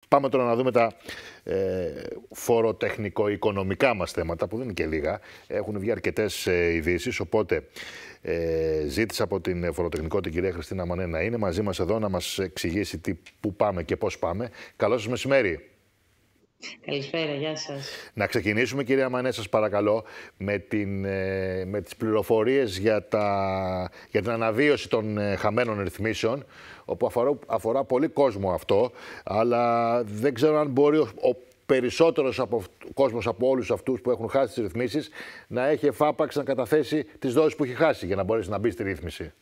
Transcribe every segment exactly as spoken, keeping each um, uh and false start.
Πάμε τώρα να δούμε τα ε, φοροτεχνικο-οικονομικά μας θέματα, που δεν είναι και λίγα. Έχουν βγει αρκετές ε, ειδήσεις, οπότε ε, ζήτησα από την φοροτεχνικό την κυρία Χριστίνα Μανέ να είναι μαζί μας εδώ, να μας εξηγήσει τι, πού πάμε και πώς πάμε. Καλό σας μεσημέρι. Καλησπέρα, γεια σας. Να ξεκινήσουμε, κυρία Μανέ, σας παρακαλώ, με, την, με τις πληροφορίες για, τα, για την αναβίωση των χαμένων ρυθμίσεων, όπου αφορά, αφορά πολύ κόσμο αυτό, αλλά δεν ξέρω αν μπορεί ο, ο περισσότερος από, κόσμος από όλους αυτούς που έχουν χάσει τις ρυθμίσεις να έχει εφάπαξ να καταθέσει τις δόσεις που έχει χάσει για να μπορέσει να μπει στη ρύθμιση.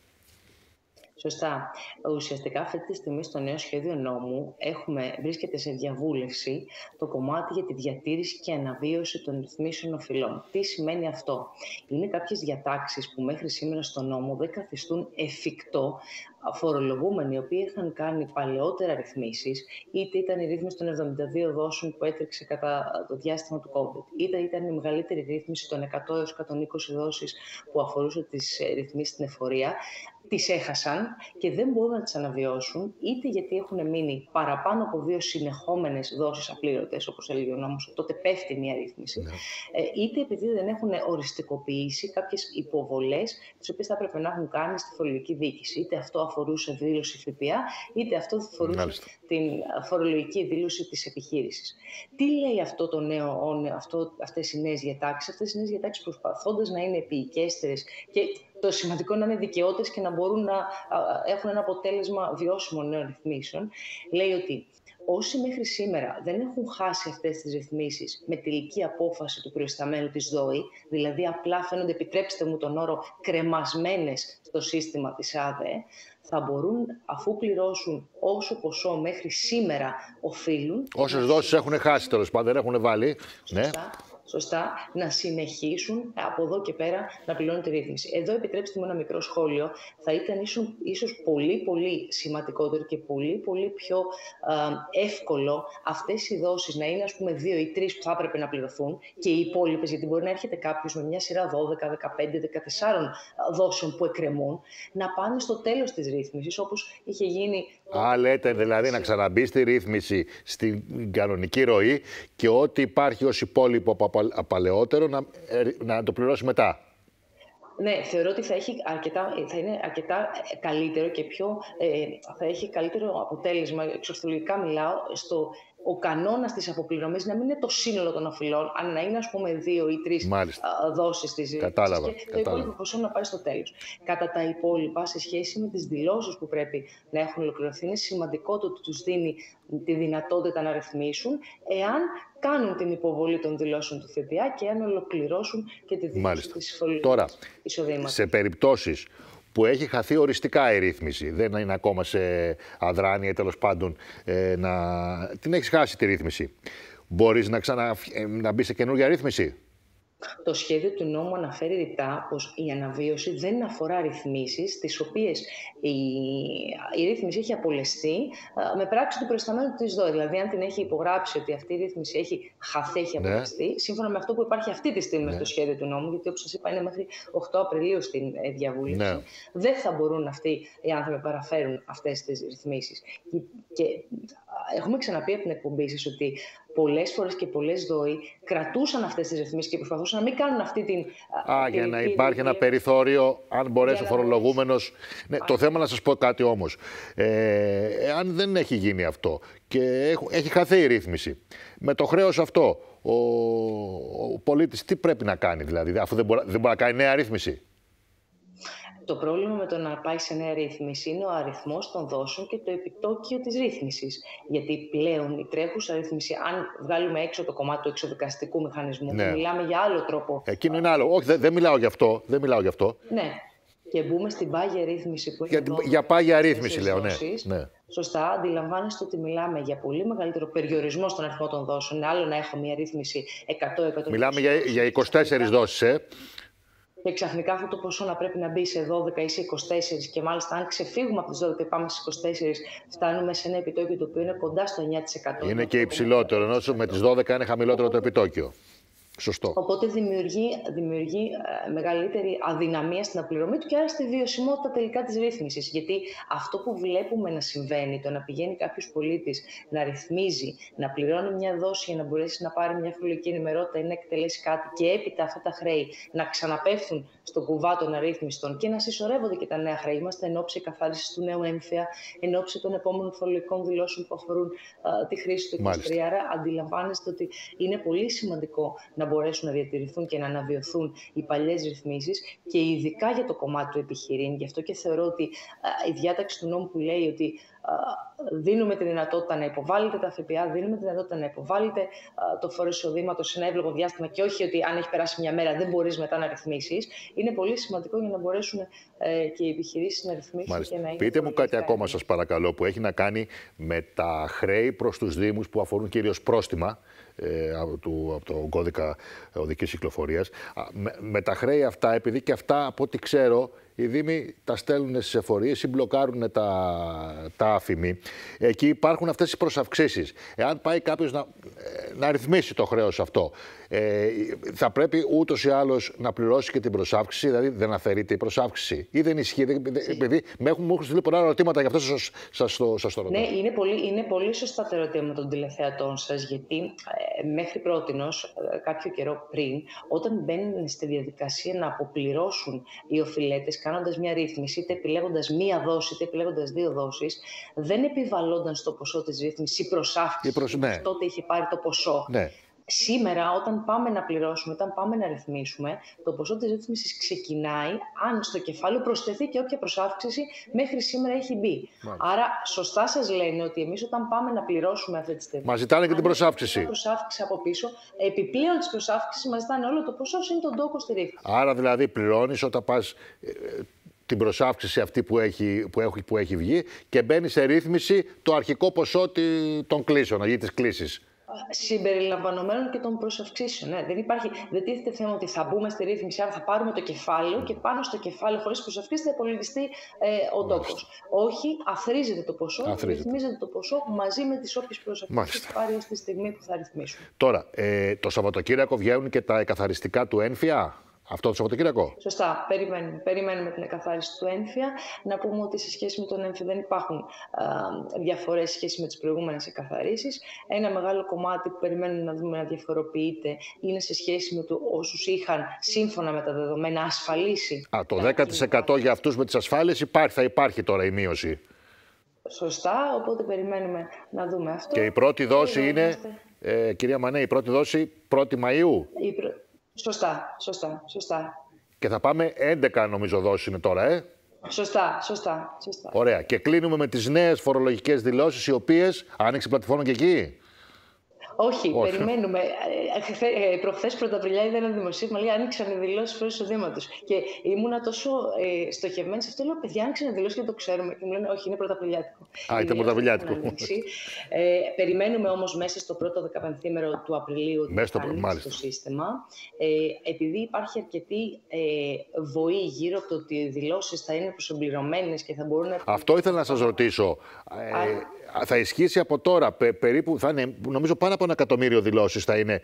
Σωστά. Ουσιαστικά αυτή τη στιγμή στο νέο σχέδιο νόμου έχουμε, βρίσκεται σε διαβούλευση το κομμάτι για τη διατήρηση και αναβίωση των ρυθμίσεων οφειλών. Τι σημαίνει αυτό? Είναι κάποιες διατάξεις που μέχρι σήμερα στο νόμο δεν καθιστούν εφικτό φορολογούμενοι οι οποίοι είχαν κάνει παλαιότερα ρυθμίσεις, είτε ήταν η ρύθμιση των εβδομήντα δύο δόσεων που έτρεξε κατά το διάστημα του COVID, είτε ήταν η μεγαλύτερη ρύθμιση των εκατό έως εκατόν είκοσι δόσεις που αφορούσε τις ρυθμίσεις στην εφορία, τις έχασαν και δεν μπορούν να τις αναβιώσουν, είτε γιατί έχουν μείνει παραπάνω από δύο συνεχόμενες δόσεις απλήρωτες, όπως έλεγε ο νόμος, τότε πέφτει μια ρύθμιση, ναι. είτε επειδή δεν έχουν οριστικοποιήσει κάποιες υποβολές, τις οποίες θα έπρεπε να έχουν κάνει στη φορολογική διοίκηση. Είτε αυτό αφορούσε δήλωση ΦΠΑ, είτε αυτό αφορούσε Μάλιστα. την φορολογική δήλωση της επιχείρησης. Τι λέει αυτό το νέο, αυτό, αυτές οι νέες διατάξεις? Αυτές οι νέες διατάξεις, προσπαθώντας να είναι επικέστερες και το σημαντικό να είναι δικαιώτες και να μπορούν να έχουν ένα αποτέλεσμα βιώσιμων νέων ρυθμίσεων, λέει ότι όσοι μέχρι σήμερα δεν έχουν χάσει αυτές τις ρυθμίσεις με τελική απόφαση του προϊσταμένου της ΔΟΗ, δηλαδή απλά φαίνονται, επιτρέψτε μου τον όρο, κρεμασμένες στο σύστημα της ΑΔΕ, θα μπορούν, αφού πληρώσουν όσο ποσό μέχρι σήμερα οφείλουν... Όσες δόσεις έχουν χάσει, τέλος πάντων, δεν έχουν βάλει. Ναι. Σωστά, να συνεχίσουν από εδώ και πέρα να πληρώνουν τη ρύθμιση. Εδώ επιτρέψτε μου ένα μικρό σχόλιο. Θα ήταν ίσως, ίσως πολύ πολύ σημαντικότερο και πολύ πολύ πιο α, εύκολο αυτές οι δόσεις να είναι, ας πούμε, δύο ή τρεις που θα έπρεπε να πληρωθούν και οι υπόλοιπες, γιατί μπορεί να έρχεται κάποιος με μια σειρά δώδεκα, δεκαπέντε, δεκατέσσερα δόσεων που εκκρεμούν, να πάνε στο τέλος της ρύθμισης, όπως είχε γίνει... Α, λέτε δηλαδή να ξαναμπεί στη ρύθμιση, στην κανονική ροή και ό,τι υπάρχει ως υπόλοιπο απαλαιότερο να, να το πληρώσει μετά. Ναι, θεωρώ ότι θα, έχει αρκετά, θα είναι αρκετά καλύτερο και πιο, ε, θα έχει καλύτερο αποτέλεσμα, εξορθολογικά μιλάω, στο ο κανόνας της αποπληρωμής να μην είναι το σύνολο των οφειλών, αν να είναι, ας πούμε, δύο ή τρεις δόσεις της ρύθμισης και κατάλαβα. το υπόλοιπο ποσό να πάει στο τέλος. Κατά τα υπόλοιπα, σε σχέση με τις δηλώσεις που πρέπει να έχουν ολοκληρωθεί, είναι σημαντικό το ότι τους δίνει τη δυνατότητα να ρυθμίσουν, εάν κάνουν την υποβολή των δηλώσεων του ΦΠΑ και αν ολοκληρώσουν και τη δήλωση της φορολογικής εισοδήματος. Σε περιπτώσεις που έχει χαθεί οριστικά η ρύθμιση, δεν είναι ακόμα σε αδράνεια, τέλος πάντων, ε, να την έχεις χάσει τη ρύθμιση, μπορείς να ξανά ε, να μπει σε καινούργια ρύθμιση? Το σχέδιο του νόμου αναφέρει ρητά πως η αναβίωση δεν αφορά ρυθμίσεις τις οποίες η, η ρύθμιση έχει απολεστεί με πράξη του προϊσταμένου της ΔΟΗ. Δηλαδή, αν την έχει υπογράψει ότι αυτή η ρύθμιση έχει χαθεί, έχει απολεστεί, ναι. σύμφωνα με αυτό που υπάρχει αυτή τη στιγμή ναι. στο σχέδιο του νόμου, γιατί όπως σας είπα είναι μέχρι οκτώ Απριλίου στην διαβούλευση, ναι. δεν θα μπορούν αυτοί οι άνθρωποι να παραφέρουν αυτές τις ρυθμίσεις. Και, και έχουμε ξαναπεί από την εκπομπή σας ότι πολλές φορές και πολλές ΔΟΗ κρατούσαν αυτές τις ρυθμίσεις και προσπαθούσαν να μην κάνουν αυτή την... Α, την για να υπάρχει ένα περιθώριο, αν μπορέσει ο φορολογούμενος... Ναι, το θέμα να σας πω κάτι όμως. Ε, αν δεν έχει γίνει αυτό και έχει χαθεί η ρύθμιση, με το χρέος αυτό, ο, ο πολίτης τι πρέπει να κάνει, δηλαδή, αφού δεν μπορεί, δεν μπορεί να κάνει νέα ρύθμιση? Το πρόβλημα με το να πάει σε νέα ρύθμιση είναι ο αριθμός των δόσεων και το επιτόκιο της ρύθμισης. Γιατί πλέον η τρέχουσα ρύθμιση, αν βγάλουμε έξω το κομμάτι του εξοδικαστικού μηχανισμού, ναι. μιλάμε για άλλο τρόπο. Εκείνο είναι άλλο. Όχι, δεν, δεν μιλάω γι' αυτό. Δεν μιλάω γι' αυτό. Ναι. Και μπούμε στην πάγια ρύθμιση που έχει. Για, για πάγια ρύθμιση, λέω, ναι. ναι. Σωστά, αντιλαμβάνεστε ότι μιλάμε για πολύ μεγαλύτερο περιορισμό στον αριθμό των δόσεων. Είναι άλλο να έχω μια ρύθμιση εκατό εκατό. Μιλάμε για, για είκοσι τέσσερις δόσεις, ε. Και ξαφνικά αυτό το ποσό να πρέπει να μπει σε δώδεκα ή σε είκοσι τέσσερα, και μάλιστα αν ξεφύγουμε από τις δώδεκα και πάμε στις είκοσι τέσσερα, φτάνουμε σε ένα επιτόκιο το οποίο είναι κοντά στο εννιά τοις εκατό. Είναι και υψηλότερο, ενώ με τις δώδεκα είναι χαμηλότερο το επιτόκιο. Σωστό. Οπότε δημιουργεί, δημιουργεί ε, μεγαλύτερη αδυναμία στην απληρωμή του και άρα στη βιωσιμότητα τελικά της ρύθμισης. Γιατί αυτό που βλέπουμε να συμβαίνει, το να πηγαίνει κάποιος πολίτης να ρυθμίζει, να πληρώνει μια δόση για να μπορέσει να πάρει μια φορολογική ενημερότητα ή να εκτελέσει κάτι και έπειτα αυτά τα χρέη να ξαναπέφτουν στον κουβά των αρρύθμιστων και να συσσωρεύονται και τα νέα χρέη. Είμαστε εν ώψη εκαθάρισης του νέου έμφυα, εν ώψη των επόμενων φορολογικών δηλώσεων που αφορούν α, τη χρήση του είκοσι τρία. Άρα αντιλαμβάνεστε ότι είναι πολύ σημαντικό να μπορέσουν να διατηρηθούν και να αναβιωθούν οι παλιές ρυθμίσεις και ειδικά για το κομμάτι του επιχειρήν. Γι' αυτό και θεωρώ ότι α, η διάταξη του νόμου που λέει ότι α, δίνουμε τη δυνατότητα να υποβάλλετε τα ΦΠΑ, δίνουμε τη δυνατότητα να υποβάλλετε α, το φόρο εισοδήματος σε ένα εύλογο διάστημα και όχι ότι αν έχει περάσει μια μέρα δεν μπορείς μετά να ρυθμίσεις, είναι πολύ σημαντικό για να μπορέσουν ε, και οι επιχειρήσεις να ρυθμίσουν. Μάλιστα. Και να είναι. Πείτε μου κάτι ακόμα, σας παρακαλώ, που έχει να κάνει με τα χρέη προς τους Δήμους που αφορούν κυρίως πρόστιμα. Από, του, από τον κώδικα οδικής κυκλοφορίας. Με, με τα χρέη αυτά, επειδή και αυτά από ό,τι ξέρω οι Δήμοι τα στέλνουν στις εφορίες ή μπλοκάρουν τα, τα άφημη. Εκεί υπάρχουν αυτές οι προσαυξήσεις. Εάν πάει κάποιος να, να ρυθμίσει το χρέος αυτό, ε, θα πρέπει ούτως ή άλλως να πληρώσει και την προσάυξηση, δηλαδή δεν αφαιρείται η προσάυξηση ή δεν ισχύει. Επειδή με έχουν, μου έχουν στείλει πολλά ερωτήματα, γι' αυτό σας, σας, το, σας το ρωτώ. Ναι, είναι πολύ, είναι πολύ σωστά τα ερωτήματα των τηλεθεατών σας, γιατί ε, μέχρι πρότινος, ε, κάποιο καιρό πριν, όταν μπαίνουν στη διαδικασία να αποπληρώσουν οι οφειλέτες, κάνοντας μια ρύθμιση, είτε επιλέγοντας μία δόση, είτε επιλέγοντας δύο δόσεις, δεν επιβαλλόνταν στο ποσό της ρύθμισης η προσάυξηση. Προς... Ναι. Τότε είχε πάρει το ποσό. Ναι. Σήμερα, όταν πάμε να πληρώσουμε, όταν πάμε να ρυθμίσουμε, το ποσό της ρύθμισης ξεκινάει αν στο κεφάλαιο προσθεθεί και όποια προσάυξηση μέχρι σήμερα έχει μπει. Μάλιστα. Άρα, σωστά σας λένε ότι εμείς όταν πάμε να πληρώσουμε αυτή τη στιγμή. Μας ζητάνε και την προσάυξηση. Προσάυξηση από πίσω, επιπλέον της προσάυξησης μας ζητάνε όλο το ποσό, είναι τον τόκο στη ρύθμιση. Άρα, δηλαδή, πληρώνεις όταν πας ε, την προσάυξηση αυτή που έχει, που, έχει, που έχει βγει και μπαίνει σε ρύθμιση το αρχικό ποσό των κλήσεων, ή της κλήσης. Συμπεριλαμβανομένων και των προσαυξήσεων. Ναι. Δεν υπάρχει, δεν τίθεται θέμα ότι θα μπούμε στη ρύθμιση, άρα θα πάρουμε το κεφάλαιο και πάνω στο κεφάλαιο, χωρίς προσαυξήσεις, θα υπολογιστεί ε, ο τόκος. Όχι, αθρίζεται το ποσό, αθρίζεται. Ρυθμίζεται το ποσό μαζί με τις όποιες προσαυξήσεις θα πάρει ως τη στιγμή που θα ρυθμίσουμε. Τώρα, ε, το Σαββατοκύριακο βγαίνουν και τα εκαθαριστικά του έμφυα. Αυτό το Σαββατοκύριακο. Σωστά. Περιμένουμε. Περιμένουμε την εκαθάριση του έμφυα. Να πούμε ότι σε σχέση με τον έμφυα δεν υπάρχουν διαφορές σε σχέση με τις προηγούμενες εκαθαρίσεις. Ένα μεγάλο κομμάτι που περιμένουμε να δούμε να διαφοροποιείται είναι σε σχέση με το όσους είχαν σύμφωνα με τα δεδομένα ασφαλίσει. Α, το δέκα τοις εκατό για αυτούς με τις ασφάλειες υπάρχει, θα υπάρχει τώρα η μείωση. Σωστά, οπότε περιμένουμε να δούμε αυτό. Και η πρώτη δόση είναι, ε, κυρία Μανέ, η πρώτη δόση πρώτη Μαΐου. Η προ... Σωστά, σωστά, σωστά. Και θα πάμε έντεκα νομίζω δόσεις είναι τώρα, ε. Σωστά, σωστά, σωστά. Ωραία. Και κλείνουμε με τις νέες φορολογικές δηλώσεις, οι οποίες άνοιξε η πλατφόρμα και εκεί. Όχι, Όχι, περιμένουμε. Ε, Προχθές Πρωταπριλιά είδα ένα δημοσίευμα, λέει άνοιξαν οι δηλώσεις φόρου εισοδήματος. Και ήμουνα τόσο ε, στοχευμένη σε αυτό, λέω παιδιά, άνοιξαν οι δηλώσεις και το ξέρουμε. Και μου λένε Όχι, είναι Πρωταπριλιάτικο. Α, ήταν Πρωταπριλιάτικο. Ε, περιμένουμε όμως μέσα στο πρώτο δεκαπενθήμερο του Απριλίου ότι μέσα θα ανοίξει το σύστημα. Ε, επειδή υπάρχει αρκετή ε, βοή γύρω από το ότι οι δηλώσεις θα είναι προσεμπληρωμένες και θα μπορούν να. Αυτό ήθελα να σας ρωτήσω. Ε, θα ισχύσει από τώρα, πε, περίπου, θα είναι, νομίζω πάνω από ένα εκατομμύριο δηλώσεις θα είναι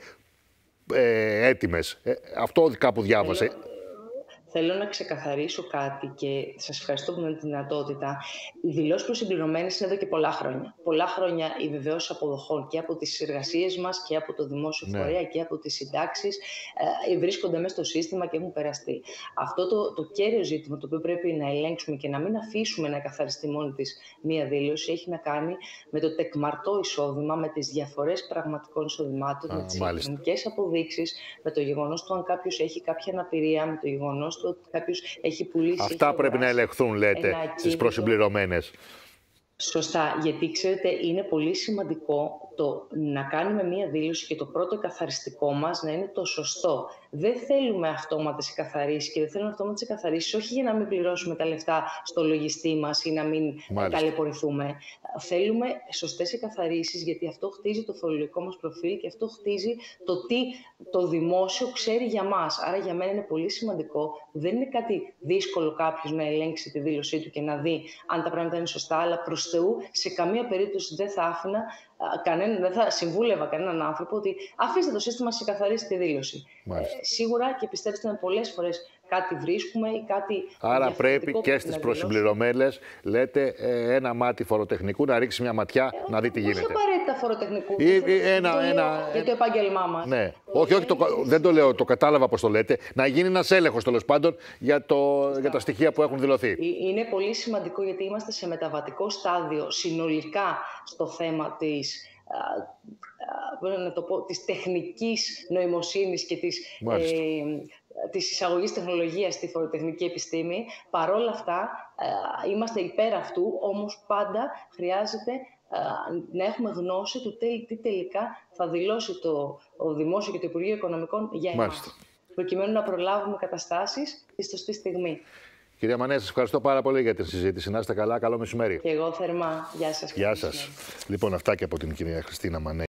ε, έτοιμες. Ε, αυτό κάπου διάβασε. Θέλω, θέλω να ξεκαθαρίσω κάτι και σας ευχαριστώ που με τη δυνατότητα. Οι δηλώσεις προσυμπληρωμένες είναι εδώ και πολλά χρόνια. Πολλά χρόνια οι βεβαιώσεις αποδοχών και από τις εργασίες μας και από το δημόσιο ναι. φορέα και από τις συντάξεις ε, βρίσκονται μέσα στο σύστημα και έχουν περαστεί. Αυτό το, το κέριο ζήτημα το οποίο πρέπει να ελέγξουμε και να μην αφήσουμε να καθαριστεί μόνη της μία δήλωση έχει να κάνει με το τεκμαρτό εισόδημα, με τις διαφορές πραγματικών εισοδημάτων, Α, με τις οικονομικές αποδείξεις, με το γεγονός του αν κάποιος έχει κάποια αναπηρία, με το γεγονός του ότι κάποιος έχει πουλήσει. Αυτά έχει πρέπει να ελεγχθούν, λέτε, στις προσυμπληρωμένες. Σωστά, γιατί ξέρετε είναι πολύ σημαντικό το να κάνουμε μία δήλωση και το πρώτο καθαριστικό μας να είναι το σωστό. Δεν θέλουμε αυτόματες εκαθαρίσεις και δεν θέλουμε αυτόματες εκαθαρίσεις όχι για να μην πληρώσουμε τα λεφτά στο λογιστή μας ή να μην Μάλιστα. ταλαιπωρηθούμε. Θέλουμε σωστές εκαθαρίσεις γιατί αυτό χτίζει το φορολογικό μας προφίλ και αυτό χτίζει το τι το δημόσιο ξέρει για μας. Άρα για μένα είναι πολύ σημαντικό. Δεν είναι κάτι δύσκολο κάποιος να ελέγξει τη δήλωσή του και να δει αν τα πράγματα είναι σωστά, αλλά προς Θεού σε καμία περίπτωση δεν θα άφηνα κανένα, δεν θα συμβούλευα κανέναν άνθρωπο ότι αφήστε το σύστημα να ξεκαθαρίσει τη δήλωση. Ε, σίγουρα και πιστέψτε με, πολλές φορές κάτι βρίσκουμε ή κάτι. Άρα πρέπει και στις προσυμπληρωμένες, λέτε, ένα μάτι φοροτεχνικού να ρίξει μια ματιά ε, να δει τι γίνεται. Όχι απαραίτητα φοροτεχνικού. Ή, ή, ένα, το ένα, για το επάγγελμά μας. Ναι. Όχι, όχι, το, δεν το λέω, το κατάλαβα πώς το λέτε. Να γίνει ένας έλεγχος τέλος πάντων για, το, για τα στοιχεία που έχουν δηλωθεί. Είναι πολύ σημαντικό, γιατί είμαστε σε μεταβατικό στάδιο συνολικά στο θέμα της. Να το πω, της τεχνικής νοημοσύνης και της, ε, της εισαγωγής τεχνολογίας στη φοροτεχνική επιστήμη. Παρόλα αυτά, ε, είμαστε υπέρ αυτού, όμως πάντα χρειάζεται ε, να έχουμε γνώση του τι τελικά θα δηλώσει το ο Δημόσιο και το Υπουργείο Οικονομικών για εμάς. Μάλιστα. Προκειμένου να προλάβουμε καταστάσεις στη σωστή στιγμή. Κυρία Μανέ, σας ευχαριστώ πάρα πολύ για την συζήτηση. Να είστε καλά, καλό μεσημέρι. Και εγώ θερμά. Γεια σας. Γεια σας. Λοιπόν, αυτά και από την κυρία Χριστίνα Μανέ.